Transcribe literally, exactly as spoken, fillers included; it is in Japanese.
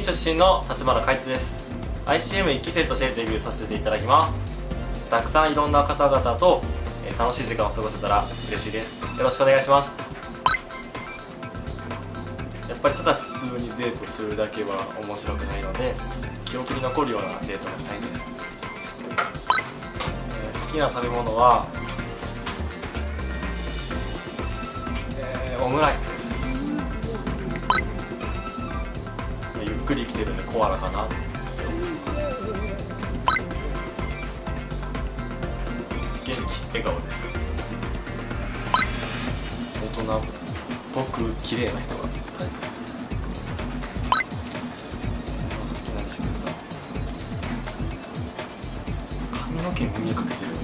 出身の立花海斗です。 アイシーエムいっ 期生としてデビューさせていただきます。たくさんいろんな方々と楽しい時間を過ごせたら嬉しいです。よろしくお願いします。やっぱりただ普通にデートするだけは面白くないので、記憶に残るようなデートがしたいです。えー、好きな食べ物は、えー、オムライスです。ゆっくり生きてるんでコアラかなって思います。元気、笑顔です。大人っぽく綺麗な人がタイプです。好きな仕草、髪の毛に耳かけてる